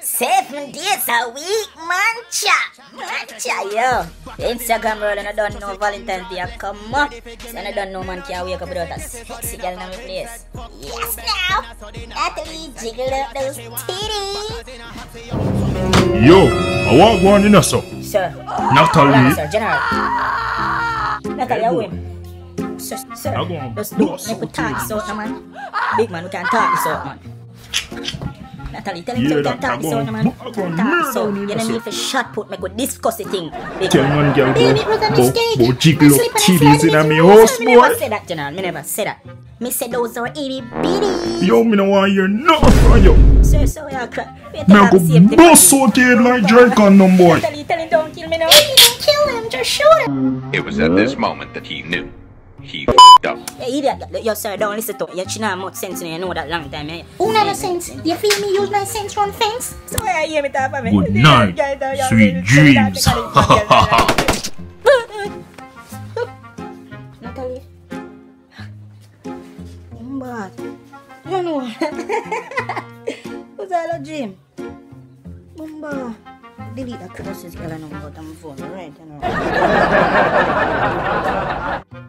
7 days a week, mancha, yo. Instagram world, and I don't know Valentine's Day come up. So I don't know man can't wake up without a sexy girl in my place. Yes, now. Natalie, jiggle up those titties. Yo, I want one in a so. Sir. Natalie. Sir, General. Natalie, I win. Sir, just do it. Make we talk this out, man. Big man, we can talk this out, man. Natalie, tell him we can talk this out, man. Talk this out. You don't need to shut put, make we discuss the thing. Tell man girl baby, it was a mistake. Go jiggle up titties in my house, boy. Me never say that, General. Me never say that. Me say those are itty bitty. Yo, me no want hear nothing from you. Sir, so you cry. Me go bust out your like Drake on them, boy. Natalie, tell him don't kill me now. Don't kill him, just shoot him. It was at this moment that he knew. He f***ed up. Hey, idiot, yo, sir, don't listen to you. You know how much sense you know that long time. Who never sense? Do you feel me use my sense run fence? So I hear me talk about me. Good night, sweet dreams. Natalie. But, you know. Who's all a dream? Bumba. Delete that crosses girl and I'm about on my phone, right? You know.